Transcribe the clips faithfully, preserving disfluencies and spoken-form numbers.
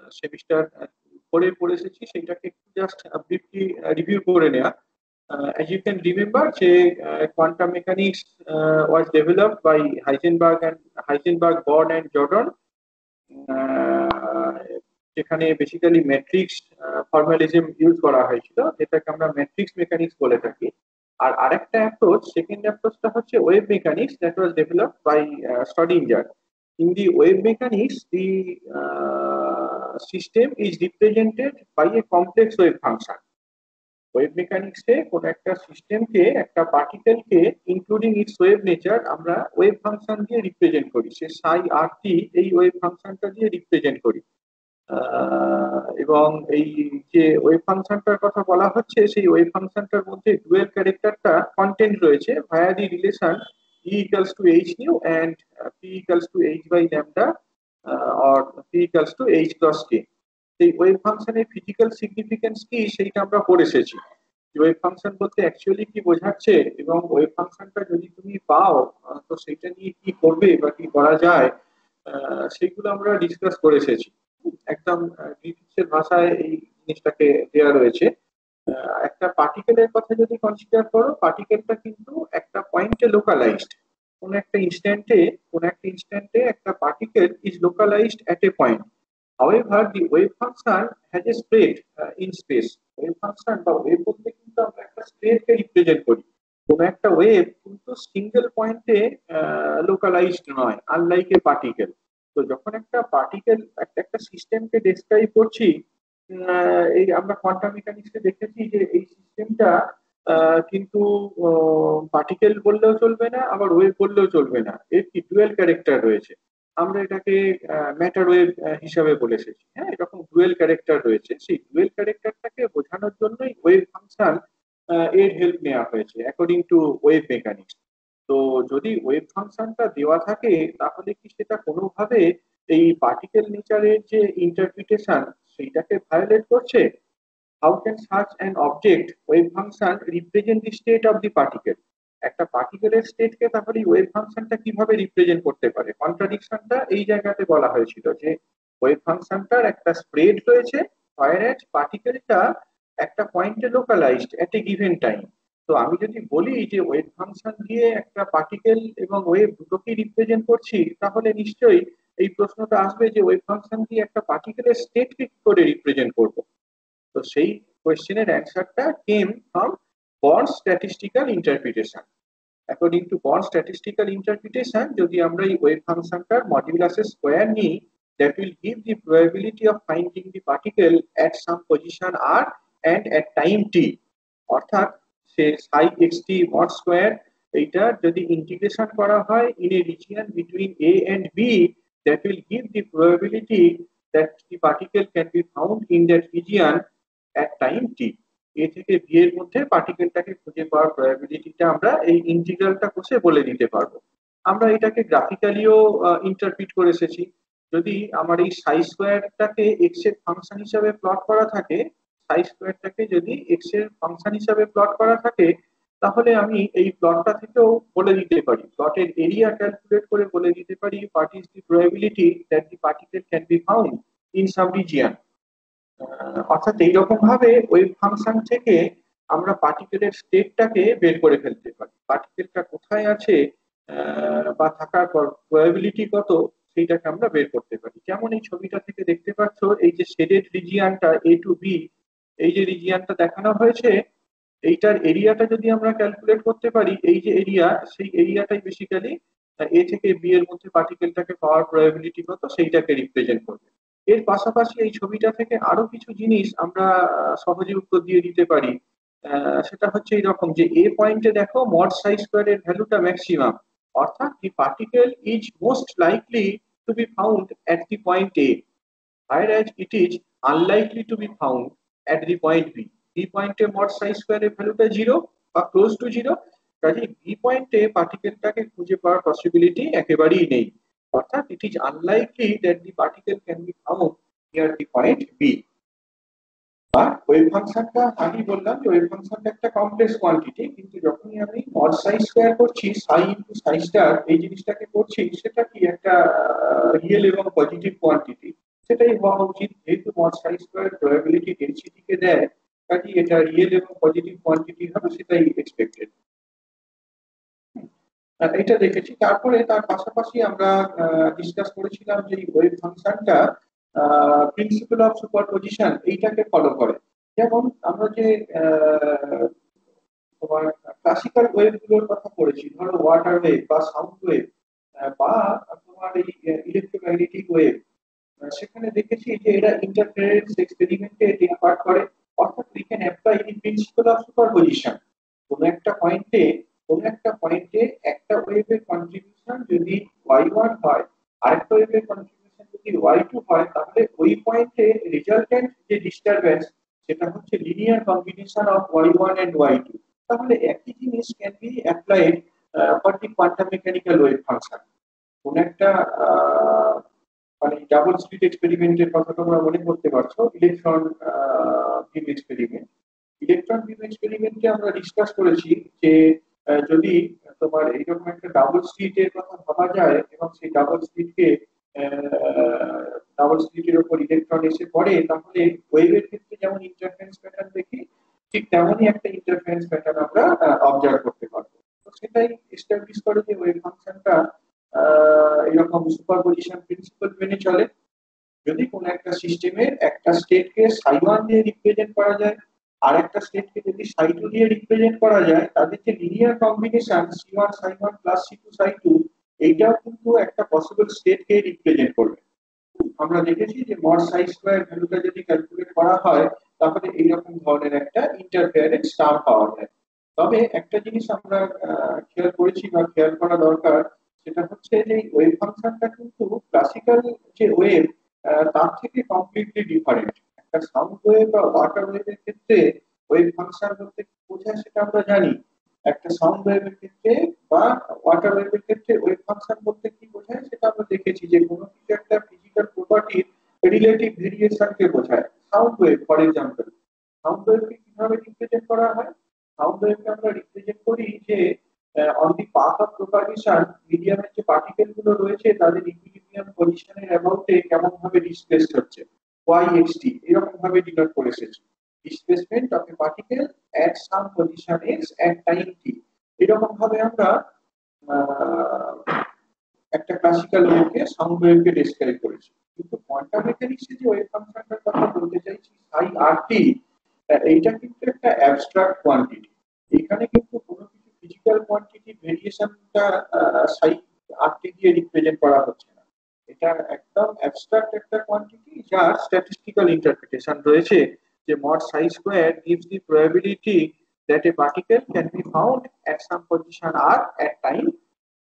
Semester পড়ে পড়ে এসেছি সেটাকে একটু জাস্ট ব্রিফলি রিভিউ করে নেওয়া। Uh, as you can remember, যে uh, quantum mechanics uh, was developed by Heisenberg and Heisenberg, Born and Jordan, uh, যেখানে বেসিক্যালি ম্যাট্রিক্স ফর্মালিজম ইউজ করা হয়েছিল, যেটাকে আমরা ম্যাট্রিক্স মেকানিক্স বলে থাকি। আর আরেকটা অ্যাপ্রোচ, সেকেন্ড অ্যাপ্রোচটা হচ্ছে wave mechanics, that was developed by Schrodinger. In the wave mechanics, the uh, system is represented by a complex wave function. Wave মেকানিক্সে কোন একটা সিস্টেমকে, একটা পার্টিকেলকে, ইনক্লুডিং ইটস ওয়েভ নেচার, আমরা ওয়েভ ফাংশন দিয়ে রিপ্রেজেন্ট করি। সে সাই আর টি এই ওয়েভ ফাংশনটা দিয়ে রিপ্রেজেন্ট করি। এবং এই যে ওয়েভ ফাংশনটার কথা বলা হচ্ছে, সেই ওয়েভ ফাংশনটার মধ্যে ডুয়েল ক্যারেক্টারটা কন্টেন্ট রয়েছে via the relation E equals to h nu and uh, p equals to h by lambda uh, or p equals to h cross k. এই ওয়েভ ফাংশনের ফিজিক্যাল সিগনিফিকেন্স কি সেইটা আমরা পড়ে এসেছি। ওয়েভ ফাংশন বলতে অ্যাকচুয়ালি কি বোঝাচ্ছে, এবং ওয়েভ ফাংশনটা যদি তুমি পাও তো সেটা নিয়ে কি করবে বা কি করা যায়, সেগুলো আমরা ডিসকাস করে এসেছি। একদম গ্রিফিথসের ভাষায় এই জিনিসটাকে দেওয়া রয়েছে। একটা পার্টিকেলের কথা যদি কনসিডার করো, পার্টিকেলটা কিন্তু একটা পয়েন্টে লোকালাইজড। কোন একটা ইনস্ট্যান্টে কোন একটা ইনস্ট্যান্টে একটা particle is localised at a point. However, the wave function has a spread uh, in space. Wave function বা ওয়েভ বলতে কিন্তু আমরা একটা স্প্রেডকে রিপ্রেজেন্ট করি। কোন একটা ওয়েভ কিন্তু সিঙ্গেল পয়েন্টে লোকালাইজড নয়, আনলাইক এ পার্টিকেল। তো যখন একটা পার্টিকেল একটা একটা সিস্টেমকে ডেসক্রাইব করছি, এই আমরা কোয়ান্টাম মেকানিক্সে দেখেছি যে এই সিস্টেমটা কিন্তু পার্টিকেল বললেও চলবে না, আবার ওয়েভ বললেও চলবে না, এর কি ডুয়েল ক্যারেক্টার রয়েছে। আমরা এটাকে ম্যাটার ওয়েভ হিসাবে বলে এসেছি। হ্যাঁ, এরকম ডুয়েল ক্যারেক্টার রয়েছে। সেই ডুয়েল ক্যারেক্টারটাকে বোঝানোর জন্যই ওয়েভ ফাংশন এর হেল্প নেওয়া হয়েছে অ্যাকর্ডিং টু ওয়েভ মেকানিক্স। তো যদি ওয়েভ ফাংশনটা দেওয়া থাকে, তাহলে কি সেটা কোনোভাবে এই পার্টিকেল নেচারের যে ইন্টারপ্রিটেশন সেইটাকে ভায়োলেট করছে? How can such an object wave function represent the state of the particle? একটা পার্টিকেলের স্টেটকে তাহলে ওয়েভ ফাংশনটা কিভাবে রিপ্রেজেন্ট করতে পারে? কন্ট্রাডিকশনটা এই জায়গাতে বলা হয়েছিল যে ওয়েভ ফাংশনটার একটা স্প্রেড রয়েছে, whereas পার্টিকেলটা একটা পয়েন্টে localised at a given time. তো আমি যদি বলি যে ওয়েভ ফাংশন দিয়ে একটা পার্টিকেল এবং ওয়েভ দুটোকেই রিপ্রেজেন্ট করছি, তাহলে নিশ্চয়ই এই প্রশ্নটা আসবে যে ওয়েভ ফাংশন দিয়ে একটা পার্টিকেলের স্টেটকে কি করে রিপ্রেজেন্ট করব? তো সেই কোয়েশ্চেনের অ্যান্সারটা came from Born's statistical interpretation. According to Born's statistical interpretation, যদি আমরা এই ওয়েভ ফাংশনটার মডিউলাসের স্কোয়ার নিই, that will give the probability of finding the particle at some position r and at time t, অর্থাৎ সে psi xt mod square, এইটা যদি integration করা হয় in a region between a and b, that will give the probability that the particle can be found in that region at time t. এ থেকে B এর মধ্যে পার্টিকেলটাকে খুঁজে পাওয়ার প্রবাবিলিটিটা আমরা এই ইন্টিগ্রালটা কষে বলে দিতে পারবো। আমরা এটাকে গ্রাফিক্যালিও ইন্টারপ্রিট করে এসেছি। যদি আমার এই সাই স্কোয়ারটাকে এক্স এর ফাংশন হিসাবে প্লট করা থাকে, সাই স্কোয়ারটাকে যদি এক্স এর ফাংশন হিসাবে প্লট করা থাকে, তাহলে আমি এই প্লটটা থেকেও বলে দিতে পারি, প্লটের এরিয়া ক্যালকুলেট করে বলে দিতে পারি what is the probability that the particle can be found in some region. অর্থাৎ এইরকম ভাবে ওয়েভ ফাংশন থেকে আমরা পার্টিকেলের স্টেটটাকে বের করে ফেলতে পারি। পার্টিকেলটা কোথায় আছে বা থাকার প্রবাবিলিটি কত, সেইটাকে আমরা বের করতে পারি। যেমন এই ছবিটা থেকে দেখতে পাচ্ছ, এই যে শেডেড রিজিয়নটা এ টু বি, এই যে রিজিয়নটা দেখানো হয়েছে, এইটার এরিয়াটা যদি আমরা ক্যালকুলেট করতে পারি, এই যে এরিয়া, সেই এরিয়াটাই বেসিক্যালি এ থেকে বি এর মধ্যে পার্টিকেলটাকে পাওয়ার প্রবাবিলিটি কত সেইটাকে রিপ্রেজেন্ট করবে। এর পাশাপাশি এই ছবিটা থেকে আরো কিছু জিনিস আমরা সহজে উত্তর দিয়ে দিতে পারি। সেটা হচ্ছে এইরকম যে এ পয়েন্টে দেখো মড সাই স্কোয়ারের ভ্যালুটা ম্যাক্সিমাম, অর্থাৎ the particle is most likely to be found at the point A, whereas it is unlikely to be found at the point b. B পয়েন্টে মড সাই স্কোয়ারের ভ্যালুটা জিরো বা ক্লোজ টু জিরো, কাজে B পয়েন্টে পার্টিকেলটাকে খুঁজে পাওয়ার possibility একেবারেই নেই। অর্থাৎ it is unlikely that the particle can be found near the point b. আর ওয়েভ ফাংশনটা আমি বললাম যে ওয়েভ ফাংশনটা একটা কমপ্লেক্স কোয়ান্টিটি, কিন্তু যখনই আমি মড সাই স্কয়ার করছি, সাই ইনটু সাই স্টার এই জিনিসটাকে করছি, সেটা কি একটা রিয়েল এবং পজিটিভ কোয়ান্টিটি। সেটাই হওয়া উচিত, যেহেতু মড সাই স্কোয়ার প্রবাবিলিটি ডেনসিটিকে দেয়, কাজে এটা রিয়েল এবং পজিটিভ কোয়ান্টিটি হবে, সেটাই এক্সপেক্টেড। এটা দেখেছি। তারপরে তার পাশাপাশি আমরা ডিসকাস করেছিলাম যে ওয়েভ ফাংশনটা প্রিন্সিপাল অফ সুপারপজিশন এইটাকে ফলো করে। যেমন আমরা যে আহ, তোমার ক্লাসিক্যাল ওয়েভ গুলোর কথা পড়েছি, ধরো ওয়াটার ওয়েভ বা সাউন্ড ওয়েভ বা তোমার এই ইলেকট্রোম্যাগনেটিক ওয়েভ, সেখানে দেখেছি যে এরা ইন্টারফারেন্স এক্সপেরিমেন্টে টেক পার্ট করে। অর্থাৎ we can apply the principle of superposition. কোনো একটা পয়েন্টে কোনো একটা পয়েন্টে একটা ওয়েভের কন্ট্রিবিউশন যদি ওয়াই ওয়ান হয়, আরেকটা ওয়েভের কন্ট্রিবিউশন যদি ওয়াই টু হয়, তাহলে ওই পয়েন্টে রেজাল্টেন্ট যে ডিস্টারবেন্স সেটা হচ্ছে linear combination of y one and y two. তাহলে একই জিনিস can be applied for the quantum mechanical wave function. কোন একটা আহ, মানে ডাবল স্লিট এক্সপেরিমেন্টের কথা তোমরা মনে করতে পারছো, electron beam experiment. Electron beam এক্সপেরিমেন্টে আমরা ডিসকাস করেছি যে আহ, যদি তোমার এইরকম একটা ডাবল স্লিটের কথা ভাবা যায় এবং সেই ডাবল স্লিটকে ডাবল স্লিটের উপর ইলেকট্রন এসে পড়ে, তাহলে ওয়েভের ক্ষেত্রে যেমন ইন্টারফারেন্স প্যাটার্ন দেখি, ঠিক তেমনই একটা ইন্টারফারেন্স প্যাটার্ন আমরা অবজার্ভ করতে পারবো। তো সেটাই এস্টাবলিশ করে যে ওয়েভ ফাংশনটা এরকম সুপারপজিশন প্রিন্সিপাল মেনে চলে। যদি কোনো একটা সিস্টেমের একটা স্টেটকে সাই ওয়ান দিয়ে রিপ্রেজেন্ট করা যায়, আর একটা স্টেটকে যদি সাই টু দিয়ে রিপ্রেজেন্ট করা যায়, তাদের যে linear combination C one psi one plus C two psi two, এইটাও কিন্তু একটা পসিবল স্টেটকে রিপ্রেজেন্ট করবে। আমরা দেখেছি যে মড সাই স্কোয়ার ভ্যালুটা যদি ক্যালকুলেট করা হয়, তাহলে এইরকম ধরনের একটা ইন্টারফারেন্স টার্ম পাওয়া যায়। তবে একটা জিনিস আমরা খেয়াল করেছি বা খেয়াল করা দরকার, সেটা হচ্ছে যে ওয়েভ ফাংশনটা কিন্তু ক্লাসিক্যাল যে ওয়েভ তার থেকে কমপ্লিটলি ডিফারেন্ট। একটা সাউন্ড ওয়েভ বা ওয়াটার ওয়েভের ক্ষেত্রে ওয়েভ ফাংশন বলতে কি বোঝায় সেটা আমরা জানি। একটা সাউন্ড ওয়েভের ক্ষেত্রে বা ওয়াটার ওয়েভের ক্ষেত্রে ওয়েভ ফাংশন বলতে কি বোঝায় সেটা আমরা দেখেছি, যে কোনো কিছু একটা ফিজিক্যাল প্রপার্টির রিলেটিভ ভেরিয়েশনকে বোঝায়। Sound wave for example, sound ওয়েভকে কিভাবে রিপ্রেজেন্ট করা হয়? সাউন্ড ওয়েভকে আমরা রিপ্রেজেন্ট করি যে on the path of propagation মিডিয়ামের যে পার্টিকেল গুলো রয়েছে তাদের ইকুইলিব্রিয়াম পজিশনের অ্যাবাউটে কেমন ভাবে ডিসপ্লেসড হচ্ছে, ওয়াই এক্স টি এরকম ভাবে ডিনোট করে এসেছে। Displacement of a particle at some position x at time t, এরকম ভাবে আমরা আহ, একটা ক্লাসিক্যাল ওয়েভকে সাউন্ড ওয়েভকে ডেসক্রাইব করেছি। কিন্তু কোয়ান্টাম মেকানিক্সে যে ওয়েভ ফাংশনটার কথা বলতে চাইছি সাই আর টি, এইটা কিন্তু একটা অ্যাবস্ট্রাক্ট কোয়ান্টিটি। এখানে কিন্তু কোনো কিছু ফিজিক্যাল কোয়ান্টিটি ভেরিয়েশনটা সাই আর টি দিয়ে রিপ্রেজেন্ট করা হচ্ছে না। এটা একদম অ্যাবস্ট্রাক্ট একটা কোয়ান্টিটি যার স্ট্যাটিস্টিক্যাল ইন্টারপ্রিটেশন রয়েছে, যে mod psi square gives the probability that a particle can be found at some position r at time t.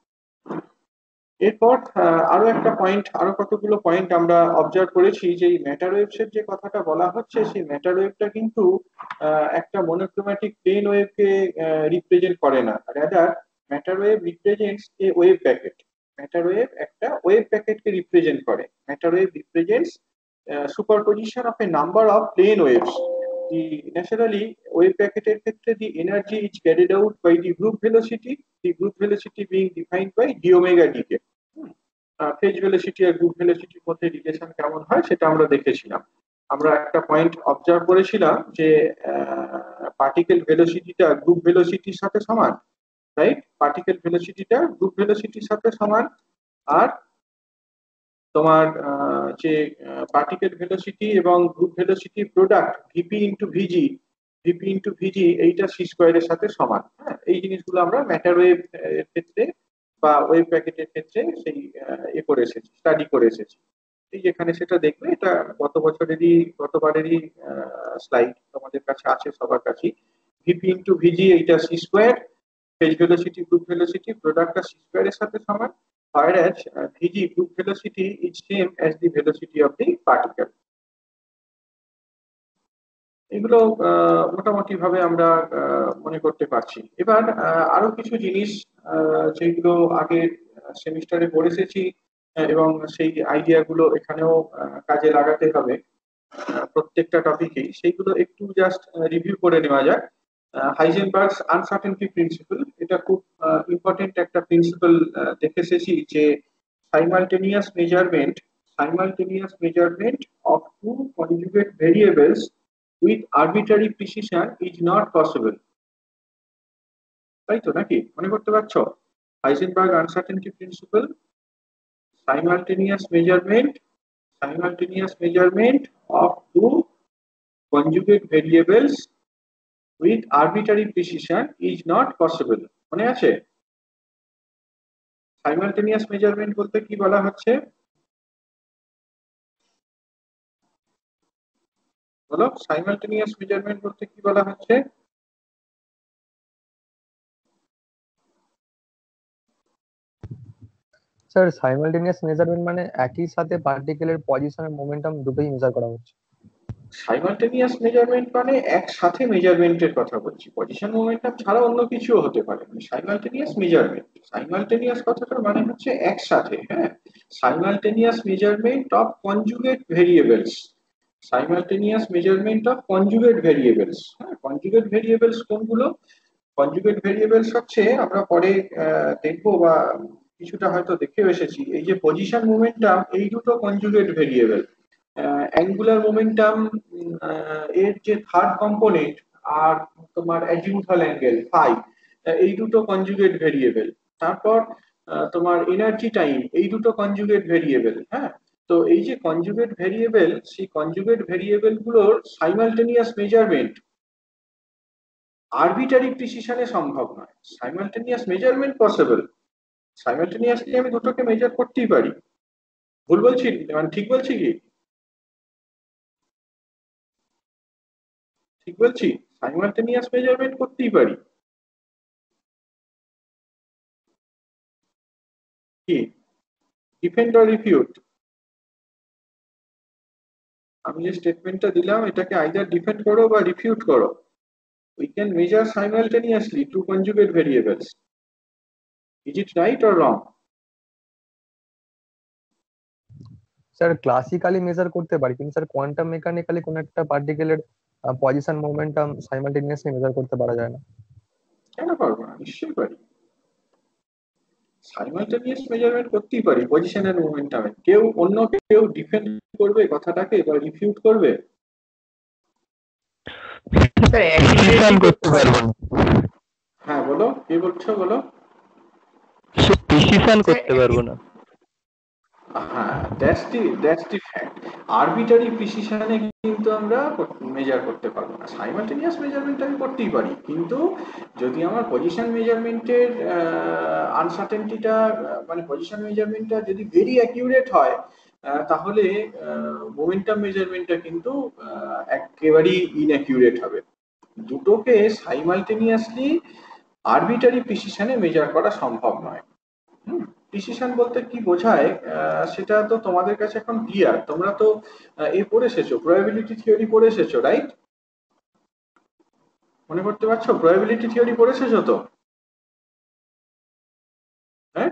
এরপর আরো একটা পয়েন্ট, আরো কতগুলো পয়েন্ট আমরা অবজার্ভ করেছি যে ম্যাটার ওয়েভস এর যে কথাটা বলা হচ্ছে, সেই ম্যাটার ওয়েভটা কিন্তু একটা মনোক্রোম্যাটিক প্লেন ওয়েভকে রিপ্রেজেন্ট করে না, rather matter wave represents a wave packet. Matter wave একটা ওয়েভ প্যাকেটকে রিপ্রেজেন্ট করে। Matter wave represents superposition of a number of plane waves. The naturally wave প্যাকেটের ক্ষেত্রে the energy is carried out by the group velocity, the group velocity being defined by d omega d k. Phase velocity আর group ভেলোসিটির মধ্যে relation কেমন হয় সেটা আমরা দেখেছিলাম। আমরা একটা পয়েন্ট অবজার্ভ করেছিলাম যে পার্টিকেল ভেলোসিটিটা গ্রুপ ভেলোসিটির সাথে সমান, রাইট? পার্টিকেল ভেলোসিটিটা গ্রুপ ভেলোসিটির সাথে সমান। আর তোমার যে পার্টিকেল ভেলোসিটি এবং group velocity product v p into v g, v p into v g এইটা সি স্কোয়ারের সাথে সমান। হ্যাঁ, এই জিনিসগুলো আমরা ম্যাটার ওয়েভ এর ক্ষেত্রে বা ওয়েভ প্যাকেটের ক্ষেত্রে সেই এ করে এসেছি, স্টাডি করে এসেছি। এই যেখানে সেটা দেখবে, এটা গত বছরেরই গতবারেরই স্লাইড তোমাদের কাছে আছে সবার কাছে। ভিপি ইন্টু ভিজি এইটা c square, phase velocity group velocity প্রোডাক্টটা সি স্কোয়ারের সাথে সমান, whereas uh, Vg group velocity is same as the velocity of the particle. এগুলো মোটামুটি ভাবে আমরা মনে করতে পারছি। এবার আরো কিছু জিনিস যেগুলো আগে সেমিস্টারে পড়ে এসেছি এবং সেই আইডিয়া গুলো এখানেও কাজে লাগাতে হবে প্রত্যেকটা টপিকেই, সেইগুলো একটু জাস্ট রিভিউ করে নেওয়া যাক। হাইজেনবার্গস আনসার্টেনটি প্রিন্সিপাল, এটা খুব ইম্পর্টেন্ট একটা প্রিন্সিপাল দেখে এসেছি, যে simultaneous measurement simultaneous measurement of two conjugate variables with arbitrary precision is not possible. তাই তো নাকি মনে করতে পারছো? Heisenberg uncertainty principle, simultaneous measurement simultaneous measurement of two conjugate variables with arbitrary precision is not possible. মনে আছে? simultaneous measurement বলতে কি বলা হচ্ছে? বলো, simultaneous measurement বলতে কি বলা হচ্ছে? স্যার সাইমালটেনিয়াস মেজারমেন্ট মানে একই সাথে পার্টিকেলের পজিশন আর মোমেন্টাম দুটোই মেজার করা হচ্ছে। সাইমালটেনিয়াস মেজারমেন্ট মানে একসাথে মেজারমেন্টের কথা বলছি, পজিশন মোমেন্টাম ছাড়া অন্য কিছুও হতে পারে। সাইমালটেনিয়াস মেজারমেন্ট, সাইমালটেনিয়াস কথাটার মানে হচ্ছে একসাথে, হ্যাঁ, simultaneous measurement of conjugate variables, simultaneous measurement of conjugate variables. হ্যাঁ, কনজুগেট ভেরিয়েবলস কোনগুলো? কনজুগেট ভেরিয়েবলস হচ্ছে, আমরা পরে দেখবো বা কিছুটা হয়তো দেখেও এসেছি, এই যে পজিশন মোমেন্টাম, এই দুটো কনজুগেট ভেরিয়েবল। অ্যাঙ্গুলার মোমেন্টাম এর যে থার্ড কম্পোনেন্ট আর তোমার অ্যাজিমুথাল অ্যাঙ্গেল ফাই, এই দুটো কনজুগেট ভেরিয়েবল। তারপর তোমার এনার্জি টাইম, এই দুটো কনজুগেট ভেরিয়েবল। হ্যাঁ, তো এই যে কনজুগেট ভেরিয়েবল, সেই কনজুগেট ভেরিয়েবল গুলোর সাইমালটেনিয়াস মেজারমেন্ট আরবিটারি প্রিসিশনে সম্ভব নয়। সাইমালটেনিয়াস মেজারমেন্ট পসিবল, সাইমালটেনিয়াসলি আমি দুটোকে মেজার করতেই পারি। ভুল বলছি মানে ঠিক বলছি কি? ঠিক বলছি, সাইমালটেনিয়াস মেজারমেন্ট করতেই পারি। কি ডিফেন্ড অর রিফিউট? আমি যে স্টেটমেন্টটা দিলাম এটাকে আইদার ডিফেন্ড করো বা রিফিউট করো। We can measure simultaneously two conjugate variables. Is it right or wrong? Sir classically measure করতে পারি, কিন্তু স্যার কোয়ান্টাম মেকানিক্যালি কোন একটা পার্টিকেলের পজিশন মোমেন্টাম সাইমালটেনিয়াসলি মেজার করতে পারা যায় না। কেন পারবো না? নিশ্চয়ই পারি। সাইমালটেনিয়াস মেজারমেন্ট করতেই পারি পজিশন এন্ড মোমেন্টামে। কেউ অন্য কেউ ডিফেন্ড করবে কথাটাকে বা রিফিউট করবে? স্যার অ্যাক্সিলেশন করতে পারবো না। হ্যাঁ বলো, কি বলছো বলো? প্রিসিশন করতে পারবো না। হ্যাঁ, that's the that's the fact. Arbitrary প্রিসিশনে কিন্তু আমরা মেজার করতে পারবো না। সাইমালটেনিয়াস মেজারমেন্ট আমি করতেই পারি, কিন্তু যদি আমার পজিশন মেজারমেন্টের আনসার্টেনটিটা মানে পজিশন মেজারমেন্টটা যদি ভেরি অ্যাকিউরেট হয়, তাহলে মোমেন্টাম মেজারমেন্টটা কিন্তু একেবারেই ইনঅ্যাকিউরেট হবে। দুটোকে সাইমালটেনিয়াসলি আরবিটারি প্রিসিশনে মেজার করা সম্ভব নয়। হুম, প্রিসিশন বলতে কি বোঝায় সেটা তো তোমাদের কাছে এখন ক্লিয়ার। তোমরা তো এ পড়ে এসেছো, প্রবাবিলিটি থিওরি পড়ে এসেছো, রাইট? মনে করতে পারছো প্রবাবিলিটি থিওরি পড়ে এসেছো তো? হ্যাঁ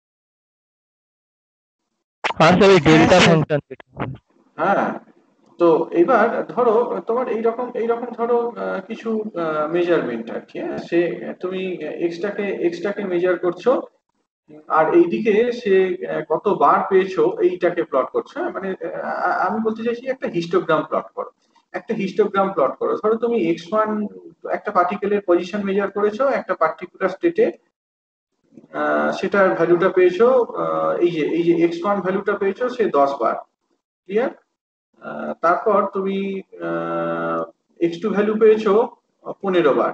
হ্যাঁ স্যার, এই ডেল্টা ফাংশন। হ্যাঁ, তো এবার ধরো তোমার এইরকম এইরকম ধরো কিছু মেজারমেন্ট আর কি, সে তুমি এক্সটাকে এক্সটাকে মেজার করছো, আর এইদিকে সে কতবার পেয়েছো এইটাকে প্লট করছো। মানে আমি বলতে চাইছি একটা হিস্টোগ্রাম প্লট করো, একটা হিস্টোগ্রাম প্লট করো। ধরো তুমি এক্স ওয়ান একটা পার্টিকেলের পজিশন মেজার করেছো একটা পার্টিকুলার স্টেটে, সেটার ভ্যালুটা পেয়েছো, এই যে এই যে এক্স ওয়ান ভ্যালুটা পেয়েছো সে দশ বার, ক্লিয়ার? তারপর তুমি এক্স টু ভ্যালু পেয়েছো পনেরো বার,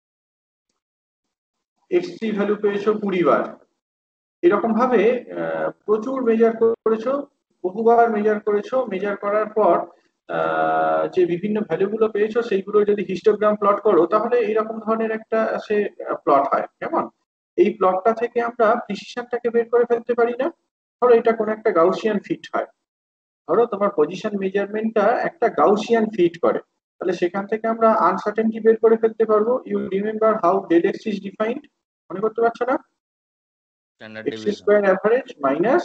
এক্স থ্রি ভ্যালু পেয়েছো কুড়ি বার। এরকম ভাবে প্রচুর মেজার করেছো, বহুবার মেজার করেছো। মেজার করার পর যে বিভিন্ন ভ্যালুগুলো পেয়েছো সেইগুলো যদি হিস্টোগ্রাম প্লট করো, তাহলে এইরকম ধরনের একটা সে প্লট হয়। কেমন? এই প্লটটা থেকে আমরা প্রিসিশনটাকে বের করে ফেলতে পারি না? ধরো এটা কোন একটা গাউসিয়ান ফিট হয়, ধরো তোমার পজিশন মেজারমেন্টটা একটা গাউসিয়ান ফিট করে, তাহলে সেখান থেকে আমরা আনসার্টেনটি বের করে ফেলতে পারবো। You remember how del x is defined? মনে করতে পারছো না? x square average minus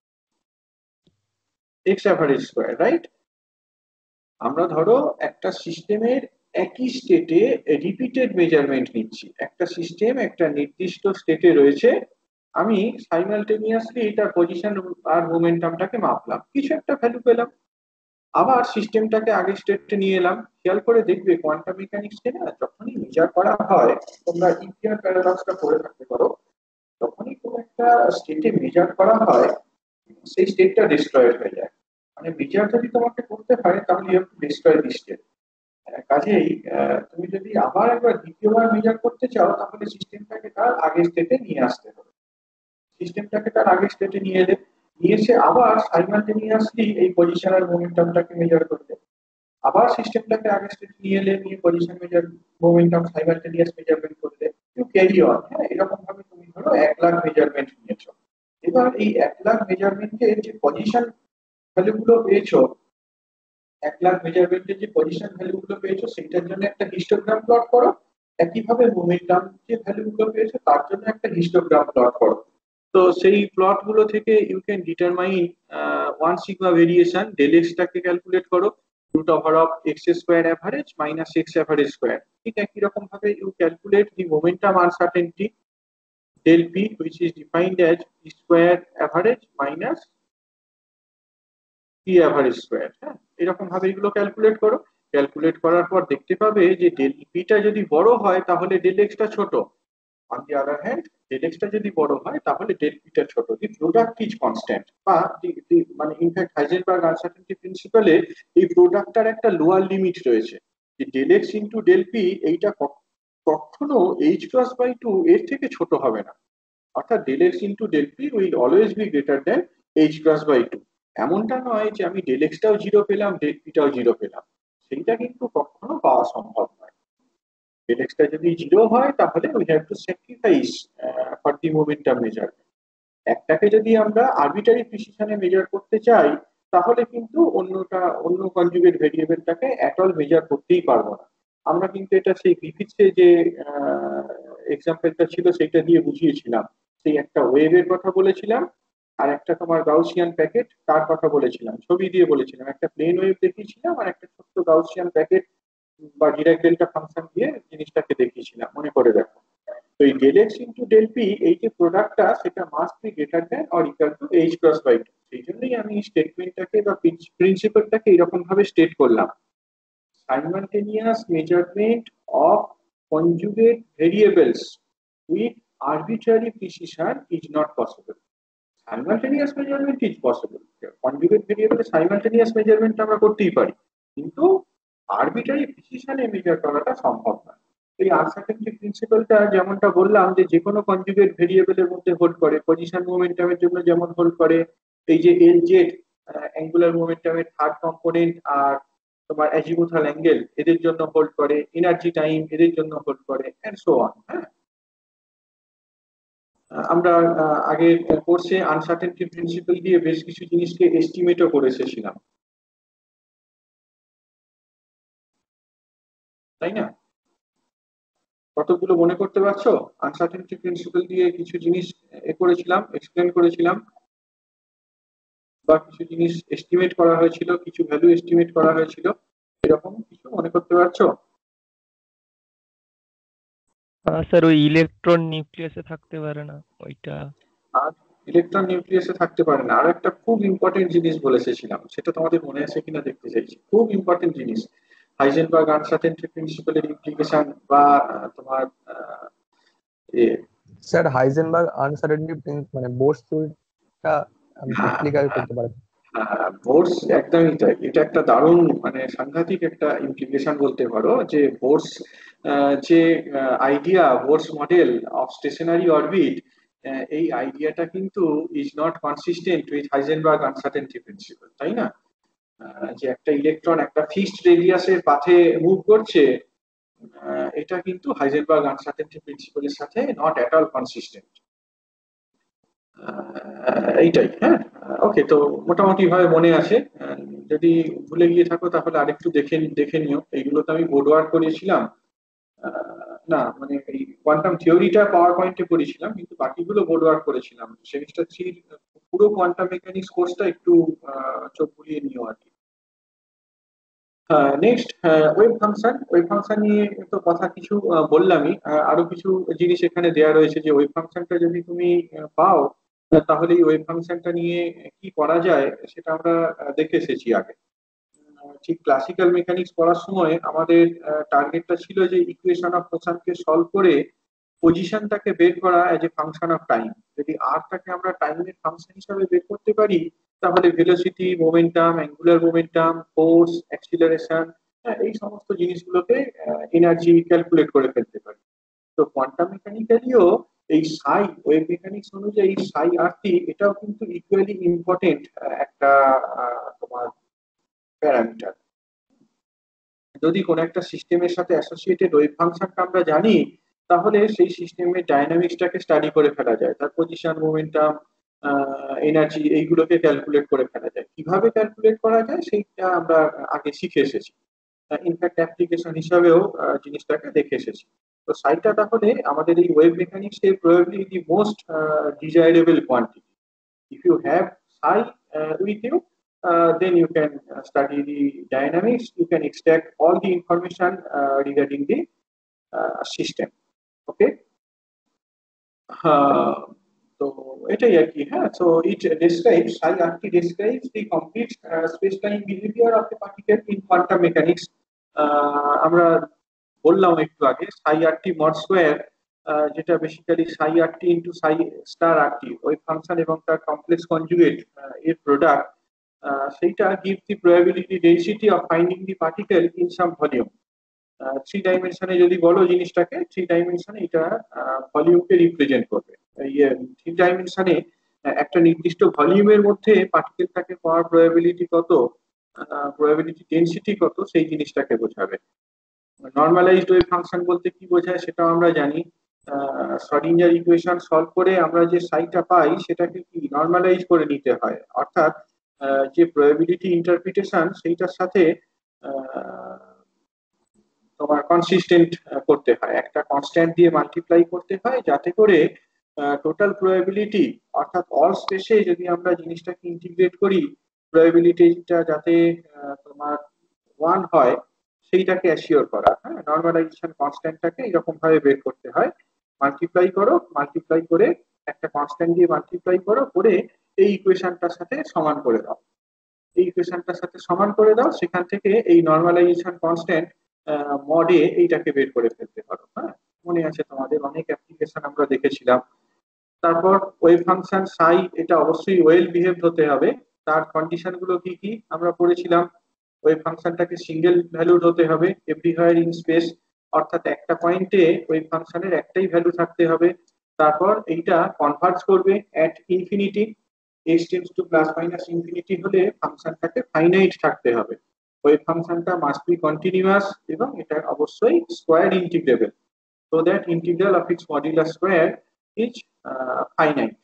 x average square, right? আমরা ধরো একটা সিস্টেমের একই স্টেটে রিপিটেড মেজারমেন্ট নিচ্ছি। একটা সিস্টেম একটা নির্দিষ্ট স্টেটে রয়েছে, আমি সাইমালটেনিয়াসলি তার পজিশন আর মোমেন্টামটাকে মাপলাম, কিছু একটা ভ্যালু পেলাম, আবার সিস্টেমটাকে আগের স্টেটে নিয়ে এলাম। খেয়াল করে দেখবে কোয়ান্টাম মেকানিক্সে না যখনই মেজার করা হয়, তোমরা ইপিআর প্যারাডক্সটা পড়ে থাকতে পারো, যখনই কোনো একটা স্টেটে মেজার করা হয় সেই স্টেটটা ডিস্ট্রয়েড হয়ে যায়। মানে মেজার যদি তোমাকে করতে হয় তাহলে you have to destroy the state. কাজেই আহ, তুমি যদি আবার একবার দ্বিতীয়বার মেজার করতে চাও তাহলে সিস্টেমটাকে তার আগের স্টেটে নিয়ে আসতে হবে। সিস্টেমটাকে তার আগের স্টেটে নিয়ে এলে নিয়ে এসে আবার সাইমালটেনিয়াসলি এই পজিশন আর মোমেন্টামটাকে মেজার করবে। আবার সিস্টেমটাকে আগের স্টেটে নিয়ে এলে নিয়ে position measure momentum simultaneous measurement করলে টু ক্যারি অন। হ্যাঁ, এরকম ভাবে তুমি ধরো এক লাখ মেজারমেন্ট নিয়েছো। এবার এই এক লাখ মেজারমেন্টের যে পজিশন ভ্যালু গুলো পেয়েছো, এক লাখ মেজারমেন্টের যে পজিশন ভ্যালু গুলো পেয়েছো সেটার জন্য একটা হিস্টোগ্রাম প্লট করো। একইভাবে মোমেন্টাম যে ভ্যালু গুলো পেয়েছো তার জন্য একটা হিস্টোগ্রাম প্লট করো। তো সেই প্লট গুলো থেকে you can determine one sigma variation del এক্সটাকে ক্যালকুলেট করো, root over of x square average minus x average square. ঠিক একই রকম ভাবে you calculate the momentum uncertainty del p which is defined as p square average minus p average square। হ্যাঁ, এরকম ভাবে এগুলো ক্যালকুলেট করো। ক্যালকুলেট করার পর দেখতে পাবে যে ডেল পিটা যদি বড় হয় তাহলে ডেল এক্সটা ছোট, on the other hand del এক্সটা যদি বড় হয় তাহলে ডেল পিটা ছোট। দি প্রোডাক্ট ইজ কনস্ট্যান্ট বা দি- দি- মানে ইনফ্যাক্ট হাইজেনবার্গ আনসার্টেনটি প্রিন্সিপালে এই প্রোডাক্টটার একটা লোয়ার লিমিট রয়েছে, যে del x into del p এইটা ক- কখনো এইচ ক্রস বাই টু এর থেকে ছোট হবে না। অর্থাৎ del x into del p will always be greater than h cross by two. এমনটা নয় যে আমি ডেল এক্সটাও জিরো পেলাম ডেল পিটাও জিরো পেলাম, সেইটা কিন্তু কখনো পাওয়া সম্ভব নয়। ডেল এক্সটা যদি জিরো হয় তাহলে we have to sacrifice for the momentum measurement. একটাকে যদি আমরা আরবিটারি প্রিসিশনে মেজার করতে চাই তাহলে কিন্তু অন্যটা অন্য কনজুগেট ভেরিয়েবলটাকে অ্যাট অল মেজার করতেই পারবো না। আমরা কিন্তু এটা সেই গ্রিফিথসে যে এক্সাম্পলটা ছিল সেটা দিয়ে বুঝিয়েছিলাম। সেই একটা ওয়েভের কথা বলেছিলাম, আর একটা তোমার গাউসিয়ান প্যাকেট তার কথা বলেছিলাম, ছবি দিয়ে বলেছিলাম, একটা প্লেন ওয়েভ দেখিয়েছিলাম আর একটা ছোট্ট গাউসিয়ান প্যাকেট বা ডিরাক ডেল্টা ফাংশন দিয়ে জিনিসটাকে দেখিয়েছিলাম, মনে করে দেখো। তো এই del x into del p এই যে প্রোডাক্টটা সেটা must be greater than or equal to h cross by two. সেই জন্যই আমি স্টেটমেন্টটাকে বা প্রিন্সিপালটাকে এরকম ভাবে স্টেট করলাম, simultaneous measurement of conjugate variables with arbitrary precision is not possible. Simultaneous measurement is possible. Conjugate variable simultaneous measurement আমরা করতেই পারি, কিন্তু আরবিটারি প্রিসিশনে মেজার করাটা সম্ভব না। এই আনসার্টেনটি প্রিন্সিপালটা যেমনটা বললাম যে যে কোনো কনজুগেট ভেরিয়েবলের মধ্যে হোল্ড করে, পজিশন মোমেন্টামের জন্য যেমন হোল্ড করে, এই যে এল জেড অ্যাঙ্গুলার মোমেন্টামের থার্ড কম্পোনেন্ট আর তোমার অ্যাজিমুথাল অ্যাঙ্গেল এদের জন্য হোল্ড করে, এনার্জি টাইম এদের জন্য হোল্ড করে এন্ড সো অন। হ্যাঁ, আহ, আমরা আহ, আগের কোর্সে আনসার্টেনটি প্রিন্সিপাল দিয়ে বেশ কিছু জিনিসকে এস্টিমেটও করে এসেছিলাম, তাই না? কতগুলো মনে করতে পারছো? আনসার্টেনটি প্রিন্সিপাল দিয়ে কিছু জিনিস এ করেছিলাম, এক্সপ্লেন করেছিলাম, বা কিছু জিনিস এস্টিমেট করা হয়েছিল, কিছু ভ্যালু এস্টিমেট করা হয়েছিল, এরকম কিছু মনে করতে পারছো? হ্যাঁ স্যার, ওই ইলেকট্রন নিউক্লিয়াসে থাকতে পারে না ওইটা। আর ইলেকট্রন নিউক্লিয়াসে থাকতে পারে না, আর একটা খুব ইম্পর্টেন্ট জিনিস বলে এসেছিলাম, সেটা তোমাদের মনে আছে কিনা দেখতে চাইছি, খুব ইম্পর্টেন্ট জিনিস। হাইজেনবার্গ আনসার্টেনটি প্রিন্সিপালের ইমপ্লিকেশন বা আহ, তোমার আহ, এ, স্যার হাইজেনবার্গ আনসার্টেনটি মানে বোর্স থিওরিটা হ্যাঁ, অ্যাপ্লিকার করতে পারে। বোর্স একদমই তাই, এটা একটা দারুণ মানে সাংঘাতিক একটা ইমপ্লিকেশন বলতে পারো যে বোর্স যে idea, Bohr's model of stationary orbit, এই আইডিয়াটা কিন্তু is not consistent with Heisenberg uncertainty principle, তাই না? আহ, যে একটা ইলেকট্রন একটা ফিক্সড রেডিয়াসের পাথে মুভ করছে, আহ, এটা কিন্তু হাইজেনবার্গ আনসার্টেনটি প্রিন্সিপালের সাথে নট এট অল কনসিস্টেন্ট। এইটাই। হ্যাঁ, ওকে, তো মোটামুটি ভাবে মনে আছে। আহ, যদি ভুলে গিয়ে থাকো তাহলে আরেকটু দেখে দেখে নিও, এইগুলো তো আমি বোর্ড ওয়ার্ক করিয়েছিলাম। আহ, না মানে এই কোয়ান্টাম থিওরিটা পাওয়ার পয়েন্টে করেছিলাম, কিন্তু বাকিগুলো বোর্ড ওয়ার্ক করেছিলাম। সেমিস্টার থ্রির পুরো কোয়ান্টাম মেকানিক্স কোর্সটা একটু আহ, চোখ বুলিয়ে নিও আর কি। Next, wave function. Wave function নিয়ে তো কথা কিছু আহ, বললামই। আহ, আরো কিছু জিনিস এখানে দেওয়া রয়েছে যে ওয়েব ফাংশনটা যদি তুমি আহ, পাও, আহ, তাহলে এই ওয়েব ফাংশনটা নিয়ে কি করা যায় সেটা আমরা আহ, দেখে এসেছি আগে। আহ, ঠিক ক্লাসিক্যাল মেকানিক্স পড়ার সময় আমাদের টার্গেটটা ছিল যে ইকুয়েশন অফ মোশনকে সলভ করে পজিশনটাকে বের করা as a function of time. যদি আরটাকে আমরা টাইমের ফাংশন হিসাবে বের করতে পারি, তাহলে velocity, momentum, angular momentum, force, acceleration, এই সমস্ত জিনিসগুলোকে এনার্জি ক্যালকুলেট করে ফেলতে পারি। তো কোয়ান্টাম মেকানিক্যালিও এই সাই, ওয়েভ মেকানিক্স অনুযায়ী সাই আর টি এটাও কিন্তু ইকুয়ালি ইম্পর্টেন্ট একটা আহ, তোমার প্যারামিটার। যদি কোনো একটা সিস্টেমের সাথে অ্যাসোসিয়েটেড ওয়েভ ফাংশনটা আমরা জানি, তাহলে সেই সিস্টেমের ডাইনামিক্সটাকে স্টাডি করে ফেলা যায়, তার পজিশন, মোমেন্টাম, এনার্জি এইগুলোকে ক্যালকুলেট করে ফেলা যায়। কিভাবে ক্যালকুলেট করা যায় সেইটা আমরা আগে শিখে এসেছি, ইনফ্যাক্ট অ্যাপ্লিকেশন হিসাবেও আহ, জিনিসটাকে দেখে এসেছি। তো সাইটা তাহলে আমাদের এই ওয়েভ মেকানিক্স এর probably the most desirable quantity. If you have psi uh, with you, uh, then you can uh, study the dynamics. You can extract all the information uh, regarding the uh, system. Okay. Uh, তো এটাই আর কি। হ্যাঁ, so it describes psi arti describes the complete uh, space-time behavior of the particle in quantum mechanics. আহ, আমরা বললাম একটু আগে psi r t mod square, যেটা basically psi r t into psi star r t ওই ফাংশন এবং তার কমপ্লেক্স কনজুগেট এর product, সেইটা give the probability density of finding the particle in some volume. Three ডাইমেনশনে যদি বলো জিনিসটাকে, থ্রি ডাইমেনশনে এটা ভলিউমকে রিপ্রেজেন্ট করবে। থ্রি ডাইমেনশনে একটা নির্দিষ্ট ভলিউমের মধ্যে পার্টিকেলটাকে পাওয়ার প্রবাবিলিটি কত, প্রবাবিলিটি ডেনসিটি কত, সেই জিনিসটাকে বোঝাবে। নর্মালাইজড ওয়েভ ফাংশন বলতে কি বোঝায় সেটাও আমরা জানি। শ্রোডিঞ্জার ইকুয়েশন সলভ করে আমরা যে সাইটা পাই সেটাকে কি নর্মালাইজ করে নিতে হয়, অর্থাৎ আহ, যে প্রবাবিলিটি ইন্টারপ্রিটেশন সেইটার সাথে আহ, তোমার কনসিস্টেন্ট করতে হয়, একটা কনস্ট্যান্ট দিয়ে মাল্টিপ্লাই করতে হয়, যাতে করে টোটাল প্রবাবিলিটি, অর্থাৎ অল স্পেসে যদি আমরা জিনিসটাকে ইন্টিগ্রেট করি, প্রবাবিলিটিটা যাতে আহ, তোমার ওয়ান হয় সেইটাকে অ্যাসিওর করা। হ্যাঁ, নর্মালাইজেশন কনস্ট্যান্টটাকে এরকম ভাবে বের করতে হয়। মাল্টিপ্লাই করো, মাল্টিপ্লাই করে একটা কনস্ট্যান্ট দিয়ে মাল্টিপ্লাই করো, করে এই ইকুয়েশনটার সাথে সমান করে দাও। এই ইকুয়েশনটার সাথে সমান করে দাও, সেখান থেকে এই নর্মালাইজেশন কনস্ট্যান্ট মডে এইটাকে বের করে ফেলতে পারো। হ্যাঁ, মনে আছে তোমাদের, অনেক অ্যাপ্লিকেশন আমরা দেখেছিলাম। তারপর ওয়েভ ফাংশন সাই এটা অবশ্যই ওয়েল বিহেভড হতে হবে। তার কন্ডিশন গুলো কি কি আমরা পড়েছিলাম। ওয়েভ ফাংশনটাকে সিঙ্গেল ভ্যালুড হতে হবে এভরিহোয়ার ইন স্পেস, অর্থাৎ একটা পয়েন্টে ওয়েভ ফাংশনের একটাই ভ্যালু থাকতে হবে। তারপর এইটা কনভার্জ করবে at infinity, x tends to plus minus infinity হলে ফাংশনটাকে ফাইনাইট থাকতে হবে। ওয়েভ ফাংশনটা মাস্ট বি কন্টিনিউয়াস এবং এটা অবশ্যই square integrable, so that integral of its modular square is uh, finite.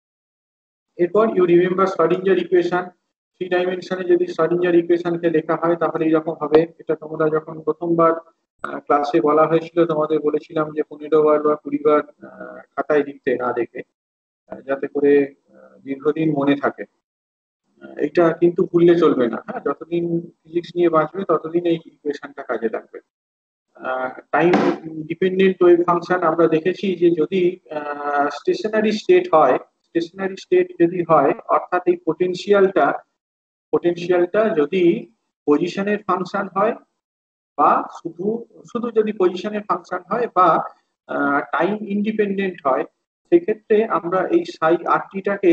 এরপর you remember Schrodinger equation. Three ডাইমেনশনে যদি শ্রোডিঞ্জার ইকুয়েশনকে লেখা হয় তাহলে এরকম হবে। এটা তোমরা যখন প্রথমবার ক্লাসে বলা হয়েছিল তোমাদের বলেছিলাম যে পনেরো বার বা কুড়ি বার আহ, খাতায় লিখতে না দেখে, আহ, যাতে করে আহ, দীর্ঘদিন মনে থাকে। আহ, এটা কিন্তু ভুললে চলবে না। হ্যাঁ, যতদিন ফিজিক্স নিয়ে বাঁচবে ততদিন এই ইকুয়েশনটা কাজে লাগবে। টাইম ডিপেন্ডেন্ট ওয়েভ ফাংশন আমরা দেখেছি যে যদি স্টেশনারি স্টেট হয়, স্টেশনারি স্টেট যদি হয় অর্থাৎ এই পোটেনশিয়ালটা, পোটেনশিয়ালটা যদি পজিশনের ফাংশন হয়, বা শুধু শুধু যদি পজিশনের ফাংশন হয় বা টাইম ইন্ডিপেন্ডেন্ট হয়, সেক্ষেত্রে আমরা এই সাই আরটিটাকে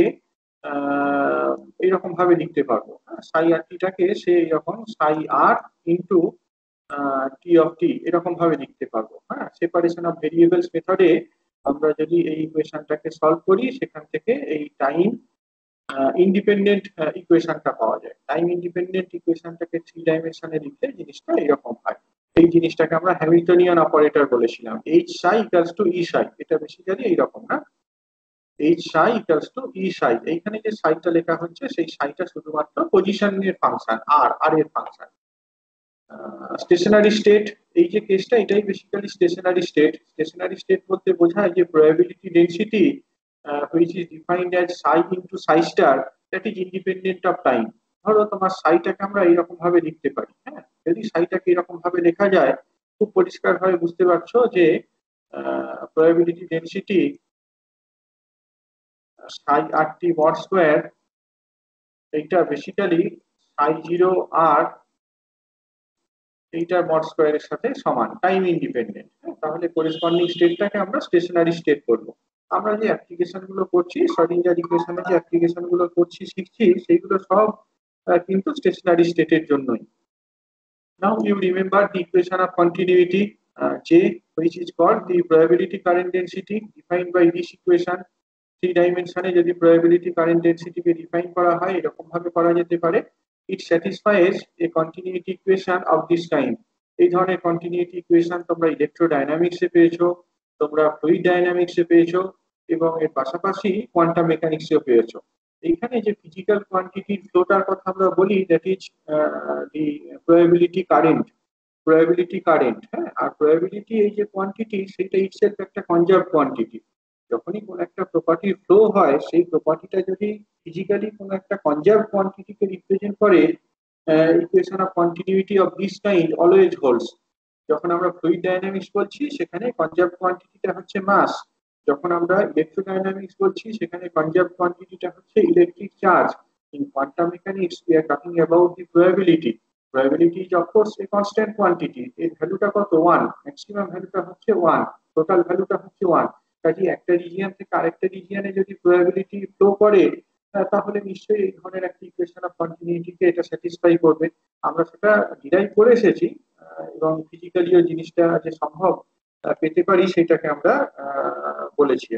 এইরকম ভাবে লিখতে পারবো। সাই আরটিটাকে সে এরকম সাই আর ইন্টু টি অফ টি এরকম ভাবে লিখতে পারবো। হ্যাঁ, সেপারেশন অফ ভেরিয়েবলস মেথডে আমরা যদি এই ইকুয়েশনটাকে সলভ করি, সেখান থেকে এই টাইম ইন্ডিপেন্ডেন্ট ইকুয়েশনটা পাওয়া যায়। টাইম ইন্ডিপেন্ডেন্ট ইকুয়েশনটাকে থ্রি ডাইমেনশনে লিখলে জিনিসটা এরকম হয়। এই জিনিসটাকে আমরা হ্যামিল্টনিয়ান অপারেটর বলেছিলাম, H psi equals to E psi. এটা বেসিক্যালি এইরকম না, H psi equals to E সাই। এইখানে যে সাইটা লেখা হচ্ছে সেই সাইটা শুধুমাত্র পজিশনের ফাংশন, আর আর এর ফাংশন। স্টেশনারি স্টেট, এই যে কেসটা এটাই basically stationary state. Stationary state বলতে বোঝায় যে probability density which is defined as psi into psi star that is independent of time. ধরো তোমার সাইটাকে আমরা এইরকম ভাবে লিখতে পারি। হ্যাঁ, যদি সাইটাকে এরকম ভাবে লেখা যায়, খুব পরিষ্কার ভাবে বুঝতে পারছো যে probability density psi r t mod square, এইটা বেসিক্যালি সাই জিরো আর এইটার মড স্কোয়ারের সাথে সমান, টাইম ইন্ডিপেন্ডেন্ট। তাহলে করেসপন্ডিং স্টেটটাকে আমরা স্টেশনারি স্টেট করব। আমরা যে অ্যাপ্লিকেশন গুলো করছি, শ্রোডিঞ্জার ইকুয়েশনের যে অ্যাপ্লিকেশন গুলো করছি শিখছি, সেইগুলো সব আহ, কিন্তু স্টেশনারি স্টেটের জন্যই। Now you remember the equation of continuity J, which is called the probability current density defined by this equation. Three ডাইমেনশনে যদি probability current density কে ডিফাইন করা হয়, এরকম ভাবে করা যেতে পারে: it satisfies a continuity equation of this kind. এই ধরনের কন্টিনিউইটি ইকুয়েশন তোমরা ইলেকট্রোডাইনামিক্সে পেয়েছো, তোমরা ফ্লুইড ডাইনামিক্সে পেয়েছো, এবং এর পাশাপাশি কোয়ান্টাম মেকানিক্সেও পেয়েছো। এইখানে যে ফিজিক্যাল কোয়ান্টিটির ফ্লোটার কথা আমরা বলি, that is the probability current. Probability current, হ্যাঁ। আর প্রবাবিলিটি এই যে কোয়ান্টিটি, সেটা ইটসেলফ একটা কনজার্ভ কোয়ান্টিটি। যখনই কোন একটা প্রপার্টির ফ্লো হয়, সেই প্রপার্টিটা যদি ফিজিক্যালি কোন একটা কনজার্ভ কোয়ান্টিটিকে রিপ্রেজেন্ট করে, equation of continuity of this kind always holds. যখন আমরা ফ্লুইড ডাইনামিক্স বলছি, সেখানে কনজার্ভ কোয়ান্টিটিটা হচ্ছে মাস। যখন আমরা ইলেকট্রোডাইনামিক্স বলছি, সেখানে কনজার্ভ কোয়ান্টিটিটা হচ্ছে electric charge. In quantum mechanics we are talking about the probability. Probability is of course a constant quantity. এর ভ্যালুটা কত? ওয়ান। ম্যাক্সিমাম ভ্যালুটা হচ্ছে ওয়ান, টোটাল ভ্যালুটা হচ্ছে ওয়ান। কাজে একটা রিজিয়ন থেকে আরেকটা রিজিয়নে যদি প্রবাবিলিটি ফ্লো করে, তাহলে নিশ্চয়ই এই ধরনের একটা ইকুয়েশন অফ কন্টিনিউইটিকে এটা স্যাটিসফাই করবে। আমরা সেটা ডিরাইভ করে এসেছি, এবং ফিজিক্যালিও জিনিসটা যে সম্ভব পেতে পারি, সেটাকে আমরা বলেছি।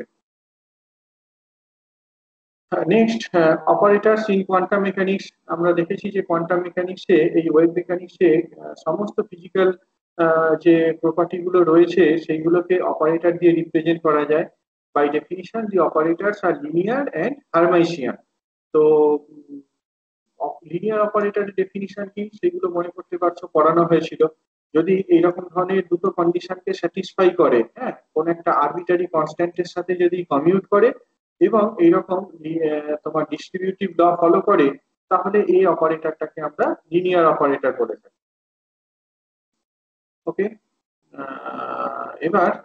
Next, operators in quantum mechanics. আমরা দেখেছি যে কোয়ান্টাম মেকানিক্সে, এই ওয়েভ মেকানিক্সে সমস্ত ফিজিক্যাল যে প্রপার্টি গুলো রয়েছে, সেইগুলোকে অপারেটর দিয়ে রিপ্রেজেন্ট করা যায়। By definition the operators are linear and Hermitian. তো লিনিয়ার অপারেটরের ডেফিনিশন কি, সেগুলো মনে করতে পারছো, পড়ানো হয়েছিল। যদি এইরকম ধরনের দুটো কন্ডিশনকে স্যাটিসফাই করে, হ্যাঁ, কোন একটা আরবিটারি কনস্ট্যান্টের সাথে যদি কমিউট করে এবং এইরকম তোমার ডিস্ট্রিবিউটিভ ল ফলো করে, তাহলে এই অপারেটরটাকে আমরা লিনিয়ার অপারেটর বলে থাকি। ওকে, এবার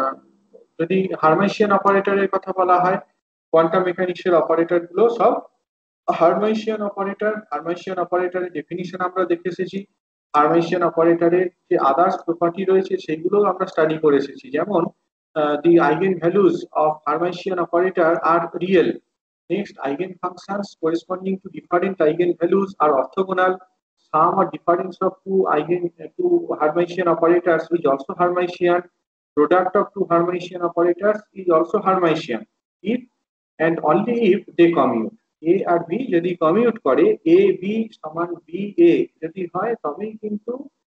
যদি হারমাইশিয়ান অপারেটরের কথা বলা হয়, কোয়ান্টাম মেকানিক্সের অপারেটর গুলো সব হারমাইশিয়ান অপারেটর। হারমাইশিয়ান অপারেটরের ডেফিনিশন আমরা দেখে এসেছি। হারমাইশিয়ান অপারেটরের যে আদার্স প্রপার্টি রয়েছে, সেগুলো আমরা স্টাডি করে এসেছি। যেমন the eigenvalues of Hermitian operator are real. Next, eigenfunctions corresponding to different eigenvalues are orthogonal. Sum or difference of two eigen two Hermitian operators is also Hermitian. Product of two Hermitian operators is also Hermitian if and only if they commute. A আর B যদি commute করে, A B সমান B A যদি হয়, তবেই কিন্তু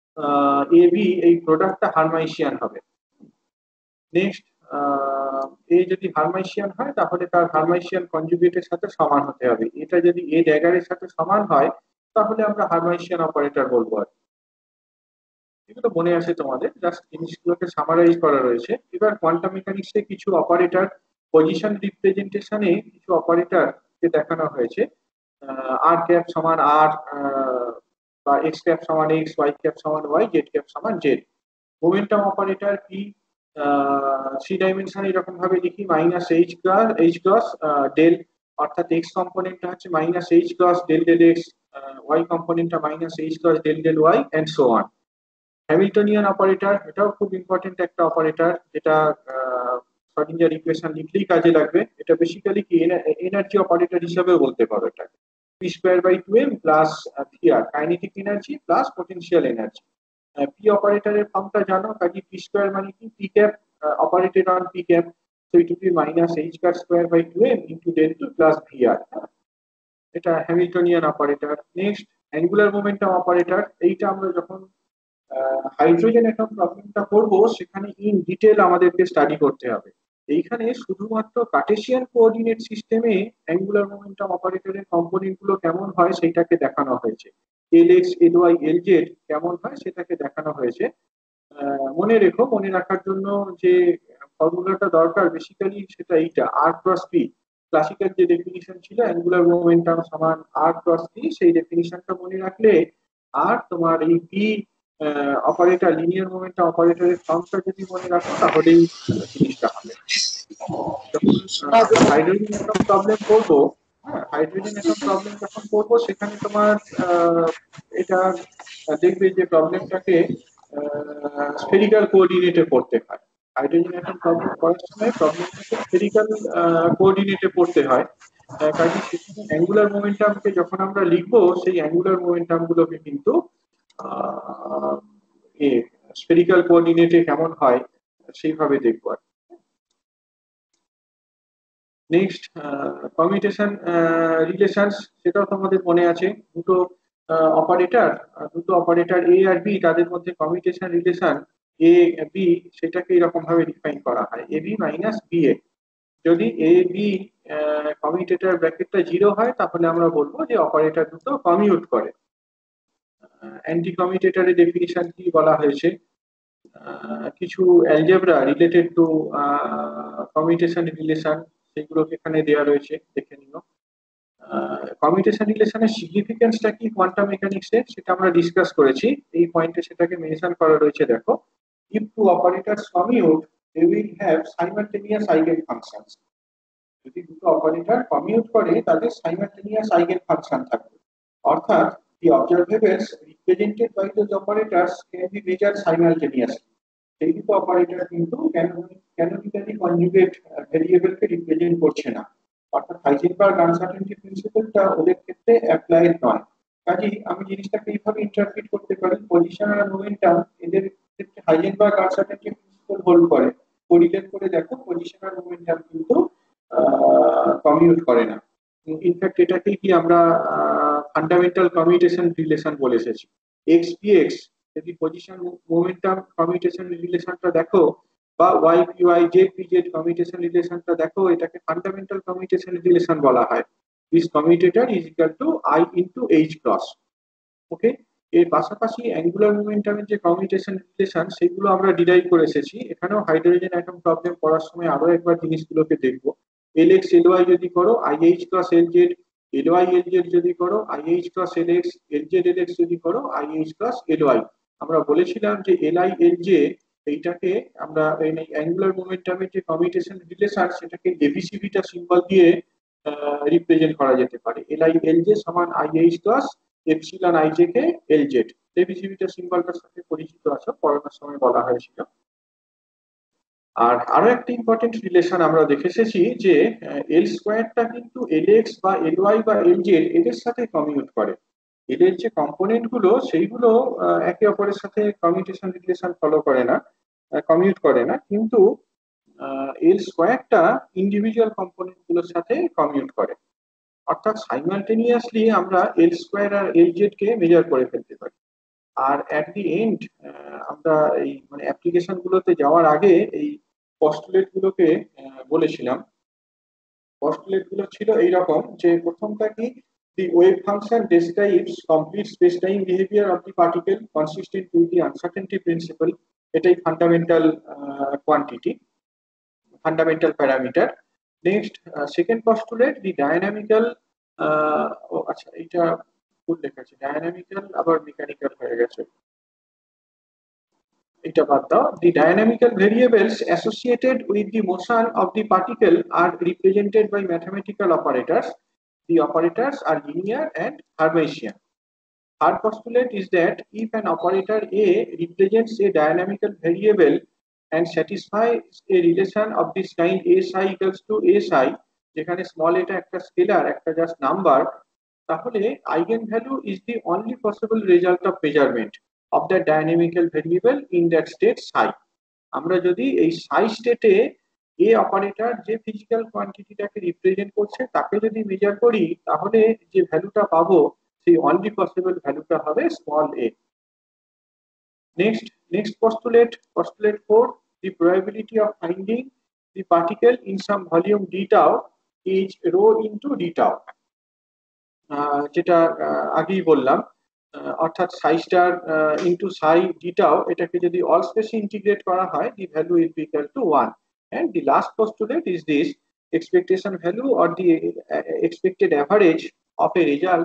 A B এই প্রোডাক্টটা হারমাইশিয়ান হবে। নেক্সট, এ যদি হারমাইশিয়ান হয়, তাহলে তার হারমাইশিয়ান কনজুগেটের সাথে সমান হতে হবে। এটা যদি এ ড্যাগারের সাথে সমান হয়, তাহলে আমরা হারমাইশিয়ান অপারেটর বলবো। আর এগুলো মনে আছে তোমাদের, জাস্ট জিনিসগুলোকে সামারাইজ করা রয়েছে। এবার কোয়ান্টাম মেকানিক্সে কিছু অপারেটর, পজিশন রিপ্রেজেন্টেশনে কিছু অপারেটর কে দেখানো হয়েছে। আর ক্যাপ সমান আর, বা এক্স ক্যাপ সমান এক্স, ওয়াই ক্যাপ সমান ওয়াই, জেড ক্যাপ সমান z. Momentum operator p three dimension এরকম ভাবে লিখি: minus h cross h cross del, অর্থাৎ এক্স কম্পোনেন্টটা হচ্ছে minus h cross del del x, y কম্পোনেন্টটা minus h cross del del y, and so on. Hamiltonian operator, এটাও খুব important একটা অপারেটর, যেটা শ্রোডিঞ্জার ইকুয়েশন লিখলেই কাজে লাগবে। এটা বেসিক্যালি কি এনার্জি অপারেটর হিসেবেও বলতে পারো এটাকে। P square by two m plus V r, kinetic energy plus potential energy. P অপারেটরের ফর্মটা জানো, কাজে পি স্কোয়ার মানে কি, p cap operated on p cap, so it will be minus h cross square by two m into del two plus V r. এটা Hamiltonian operator. Next, angular momentum operator. এইটা আমরা যখন হাইড্রোজেন অ্যাটম প্রবলেমটা করব, সেখানে in detail আমাদেরকে study করতে হবে। এইখানে শুধুমাত্র কার্টেসিয়ান কোঅর্ডিনেট সিস্টেমে অ্যাঙ্গুলার মোমেন্টাম অপারেটরের কম্পোনেন্ট গুলো কেমন হয় সেটাকে দেখানো হয়েছে। L x, L y, L z কেমন হয় সেটাকে দেখানো হয়েছে। মনে রেখো, মনে রাখার জন্য যে ফর্মুলাটা দরকার বেসিক্যালি সেটা এইটা, আর ক্রস পি। ক্লাসিক্যাল যে ডেফিনিশন ছিল অ্যাঙ্গুলার মোমেন্টাম সমান আর ক্রস পি, সেই ডেফিনিশনটা মনে রাখলে আর তোমার এই পি অপারেটর লিনিয়ার মোমেন্টাম অপারেটরের ফর্মটা যদি মনে রাখো তাহলেই আহ, জিনিসটা হবে। যখন আহ, আমরা হাইড্রোজেন অ্যাটম প্রবলেম করবো, হ্যাঁ হাইড্রোজেন অ্যাটম প্রবলেম যখন করবো সেখানে তোমার আহ, এটা আহ, দেখবে যে প্রবলেমটাকে স্ফেরিক্যাল কোঅর্ডিনেটে পড়তে হয়। হাইড্রোজেন অ্যাটম প্রবলেম করার সময় প্রবলেমটাকে স্ফেরিক্যাল কোঅর্ডিনেটে পড়তে হয়। আহ, কাজে সেখানে অ্যাঙ্গুলার মোমেন্টামকে যখন আমরা লিখবো সেই অ্যাঙ্গুলার মোমেন্টাম গুলোকে কিন্তু আহ স্ফেরিক্যাল কোঅর্ডিনেটে কেমন হয় সেইভাবে দেখবো আর। নেক্সট কমিউটেশন রিলেশনস, সেটাও তোমাদের মনে আছে। দুটো অপারেটর দুটো অপারেটর এ আর বি, তাদের মধ্যে কমিউটেশন রিলেশন এ বি, সেটাকে এরকম ভাবে ডিফাইন করা হয় A B minus B A. যদি এ বি কমিউটেটর ব্র্যাকেটটা জিরো হয় তাহলে আমরা বলবো যে অপারেটর দুটো কমিউট করে। অ্যান্টি কমিউটেটরের ডেফিনিশন কি বলা হয়েছে, আহ, কিছু algebra related to commutation relation সেগুলোকে এখানে দেওয়া রয়েছে, দেখে নিও। কমিউটেশন রিলেশনের সিগনিফিকেন্সটা কি কোয়ান্টাম মেকানিক্সে সেটা আমরা ডিসকাস করেছি, এই পয়েন্টে সেটাকে মেনশন করা রয়েছে। দেখো, if two operators commute they will have simultaneous eigenfunctions। যদি দুটো অপারেটর কমিউট করে তাদের সাইমালটেনিয়াস আইগেন ফাংশন থাকবে, অর্থাৎ the observables represented by those operators can be measured simultaneously। সেই দুটো অপারেটর কিন্তু ক্যানোনিক্যালি কনজুগেট ভেরিয়েবলকে রিপ্রেজেন্ট করছে না, অর্থাৎ হাইজেনবার্গ আনসার্টেনটি প্রিন্সিপলটা ওদের ক্ষেত্রে অ্যাপ্লাইড নয়। কাজেই আমি জিনিসটাকে এইভাবে ইন্টারপ্রিট করতে পারি, পজিশন আর মোমেন্টাম এদের ক্ষেত্রে হাইজেনবার্গ আনসার্টেনটি প্রিন্সিপল হোল্ড করে। কোরিলেট করে দেখো, পজিশন আর মোমেন্টাম কিন্তু কমিউট করে না। ইনফ্যাক্ট এটাকে কি আমরা ফান্ডামেন্টাল কমিউটেশন রিলেশন বলে এসেছি। এক্স পি এক্স যদি পজিশন মোমেন্টাম কমিউটেশন রিলেশনটা দেখো, বা y p y z p z commutation রিলেশনটা দেখো, এটাকে ফান্ডামেন্টাল কমিউটেশন রিলেশন বলা হয়। This commutator is equal to i into h cross. Okay, এর পাশাপাশি অ্যাঙ্গুলার মোমেন্টামের যে কমিউটেশন রিলেশন সেগুলো আমরা ডিরাইভ করে এসেছি। এখানেও হাইড্রোজেন অ্যাটম প্রবলেম করার সময় আরো একবার জিনিসগুলোকে দেখবো। এল এক্স এল ওয়াই যদি করো i h cross L z, L y L z যদি করো i h cross L x, L z L x যদি করো i h cross L y. আমরা বলেছিলাম যে এল আই এল জে এইটাকে আমরা এই অ্যাঙ্গুলার মোমেন্টামের যে কমিউটেশন রিলেশন সেটাকে এবিসিবিটা সিম্বল দিয়ে রিপ্রেজেন্ট করা যেতে পারে। এল আই এল জে সমান i h cross epsilon i j k L z. এবিসিবিটা সিম্বলটার সাথে পরিচিত আছো, পড়ানোর সময় বলা হয়েছিল। আর আরো একটা ইম্পর্টেন্ট রিলেশন আমরা দেখে এসেছি যে এল স্কোয়ারটা কিন্তু এল এক্স বা এল ওয়াই বা এল জেড এদের সাথে কমিউট করে। এদের যে কম্পোনেন্ট গুলো সেইগুলো আহ, একে অপরের সাথে কমিউটেশন রিলেশন ফলো করে না, কমিউট করে না, কিন্তু এল স্কোয়ারটা ইন্ডিভিজুয়াল কম্পোনেন্ট গুলোর সাথে কমিউট করে। অর্থাৎ সাইমালটেনিয়াসলি আমরা এল স্কোয়ার আর এল জেড কে মেজার করে ফেলতে পারি। আর অ্যাট দি এন্ড আমরা এই মানে অ্যাপ্লিকেশন গুলোতে যাওয়ার আগে এই পস্টুলেট গুলোকে আহ, বলেছিলাম। পস্টুলেট গুলো ছিল এইরকম যে প্রথমটা কি, the wave function describes complete space-time behavior of the particle consistent with the uncertainty principle। এটাই fundamental quantity, fundamental parameter. Next second postulate, the dynamical, ও আচ্ছা এটা ভুল লেখা আছে, ডায়নামিক্যাল আবার মেকানিক্যাল হয়ে গেছে, এটা বাদ দাও। The dynamical variables associated with the motion of the particle are represented by mathematical operators. The operators are linear and Hermitian. Third postulate is that if an operator A represents a dynamical variable and satisfies a relation of this kind a psi equals to a psi, যেখানে small এটা একটা scalar একটা just number, তাহলে eigenvalue is the only possible result of measurement of the dynamical variable in that state psi। আমরা যদি এই psi স্টেটে A operator যে ফিজিক্যাল কোয়ান্টিটিটাকে রিপ্রেজেন্ট করছে তাকে যদি মেজার করি তাহলে যে ভ্যালুটা পাবো সেই অনলি পসিবল ভ্যালুটা হবে small A. Next next postulate, postulate four, the probability of finding the particle in some volume d tau is rho into d tau। আহ, যেটা আহ, আগেই বললাম, আহ, অর্থাৎ সাই স্টার ইন্টু সাই ডিটাও, এটাকে যদি অল স্পেসে ইন্টিগ্রেট করা হয় the value is equal to one. And the last postulate is this, expectation value or the uh, expected average of a result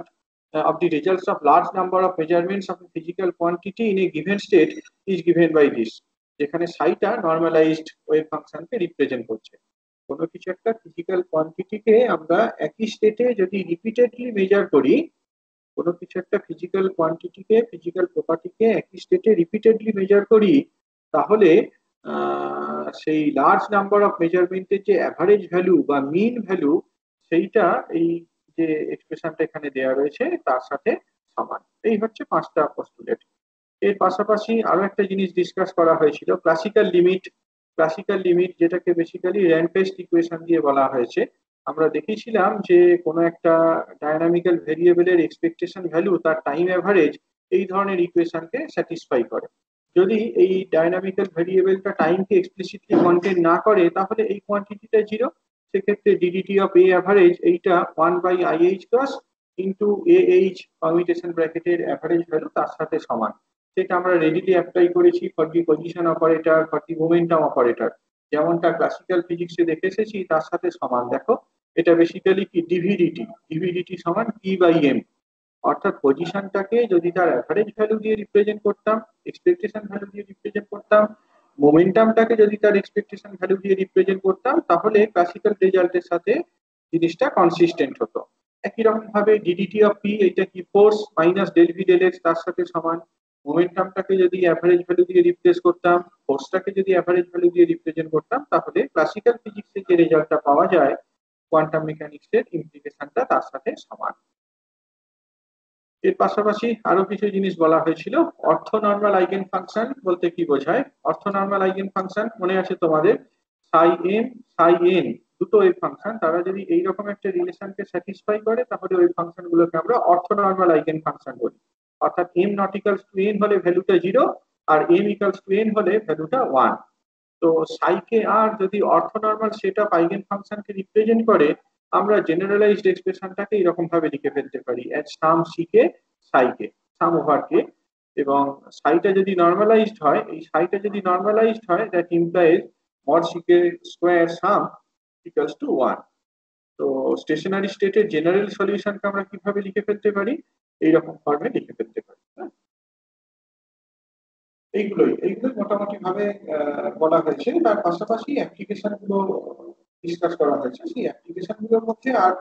uh, of the results of large number of measurements of a physical quantity in a given state is given by this, যেখানে সাইটা normalised wave ফাংশনকে represent করছে। কোনো কিছু একটা physical কোয়ান্টিটিকে আমরা একই স্টেটে যদি রিপিটেডলি মেজার করি, কোনো কিছু একটা ফিজিক্যাল কোয়ান্টিটিকে ফিজিক্যাল প্রপার্টিকে একই স্টেটে রিপিটেডলি মেজার করি, তাহলে আহ, সেই লার্জ নাম্বার অফ মেজারমেন্টের যে অ্যাভারেজ ভ্যালু বা মিন ভ্যালু, সেইটা এই যে এক্সপ্রেশনটা এখানে দেওয়া রয়েছে তার সাথে সমান। এই হচ্ছে পাঁচটা পস্টুলেট। এর পাশাপাশি আরো একটা জিনিস ডিসকাস করা হয়েছিল, ক্লাসিক্যাল লিমিট। ক্লাসিক্যাল লিমিট যেটাকে বেসিক্যালি র্যান্ডপেস্ট ইকুয়েশন দিয়ে বলা হয়েছে। আমরা দেখেছিলাম যে কোনো একটা ডায়নামিক্যাল ভেরিয়েবলের এক্সপেকটেশন ভ্যালু তার টাইম অ্যাভারেজ এই ধরনের ইকুয়েশনকে স্যাটিসফাই করে। যদি এই ডায়নামিক্যাল ভেরিয়েবলটা টাইমকে এক্সপ্লিসিটলি কন্টেন না করে, তাহলে এই কোয়ান্টিটিটা জিরো। সেক্ষেত্রে ডিডিটি অফ এ অ্যাভারেজ এইটা one by i h cross into A H permutation ব্র্যাকেটের অ্যাভারেজ ভ্যালু তার সাথে সমান। সেটা আমরা রেডিলি অ্যাপ্লাই করেছি for the position operator, for the momentum operator, যেমনটা ক্লাসিক্যাল ফিজিক্সে দেখে এসেছি তার সাথে সমান। দেখো এটা বেসিক্যালি কি ডিভিডিটি, ডিভিডিটি সমান ই বাই এম। অর্থাৎ পজিশনটাকে যদি তার অ্যাভারেজ ভ্যালু দিয়ে রিপ্রেজেন্ট করতাম, এক্সপেকটেশন ভ্যালু দিয়ে রিপ্রেজেন্ট করতাম, মোমেন্টামটাকে যদি তার এক্সপেকটেশন ভ্যালু দিয়ে রিপ্রেজেন্ট করতাম, তাহলে ক্লাসিক্যাল রেজাল্টের সাথে জিনিসটা কনসিস্টেন্ট হতো। একই রকম ভাবে ডিডিটি অফ পি, এটা কি force minus del V del x তার সাথে সমান। মোমেন্টামটাকে যদি অ্যাভারেজ ভ্যালু দিয়ে রিপ্লেস করতাম, ফোর্সটাকে যদি অ্যাভারেজ ভ্যালু দিয়ে রিপ্রেজেন্ট করতাম, তাহলে ক্লাসিক্যাল ফিজিক্সে যে রেজাল্টটা পাওয়া যায় কোয়ান্টাম মেকানিক্সের ইমপ্লিকেশনটা তার সাথে সমান। এর পাশাপাশি আরো কিছু জিনিস বলা হয়েছিল। অর্থ নর্মাল আইগেন ফাংশন বলতে কি বোঝায়? অর্থ নর্মাল আইগেন ফাংশন মনে আছে তোমাদের, সাই এম সাই এন দুটো ওয়েভ ফাংশন, তারা যদি এইরকম একটা রিলেশনকে স্যাটিসফাই করে, তাহলে ওই ফাংশন গুলোকে আমরা অর্থ নর্মাল আইগেন ফাংশন বলি। অর্থাৎ m not equals to n হলে ভ্যালুটা জিরো, আর এম ইকালস টু এন হলে ভ্যালুটা ওয়ান। তো সাইকে আর যদি অর্থ নর্মাল সেট অফ আইগেন ফাংশনকে রিপ্রেজেন্ট করে, আমরা জেনারেলাইজড এক্সপ্রেশনটাকে এরকম ভাবে লিখে ফেলতে পারি অ্যাজ সাম সিকে সাইকে, সাম ওভার কে। এবং সাইটা যদি নর্মালাইজড হয়, এই সাইটা যদি নর্মালাইজড হয়, that implies mod c k square sum equals to one. তো স্টেশনারি স্টেটের জেনারেল সলিউশনকে আমরা কিভাবে লিখে ফেলতে পারি? এইরকম ফর্মে লিখে ফেলতে পারি। হ্যাঁ, এইগুলোই এইগুলোই মোটামুটি ভাবে আহ, বলা হয়েছে। তার পাশাপাশি অ্যাপ্লিকেশন গুলো ডিসকাস করা হয়েছে। সেই অ্যাপ্লিকেশন গুলোর মধ্যে আর